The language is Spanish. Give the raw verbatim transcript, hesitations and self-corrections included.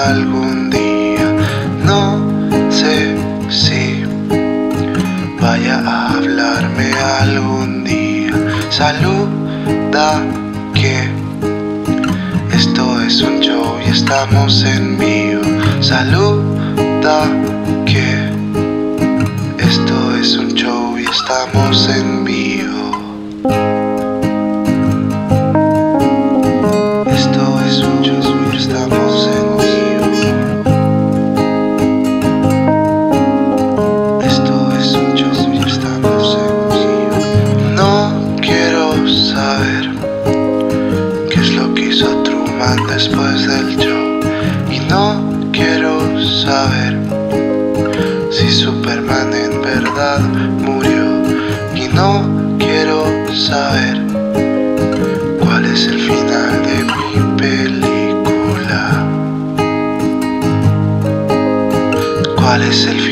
algún día. No sé si vaya a hablarme algún día. Saluda que esto es un show y estamos en vivo. Saluda que esto es un show y estamos en vivo. Esto es un show y estamos en vivo. Esto es un show y estamos en vivo. No quiero saber qué es lo que hizo Truman después del show. Y no quiero saber si Superman en verdad murió. Y no quiero saber cuál es el final de mi película. ¿Cuál es el final?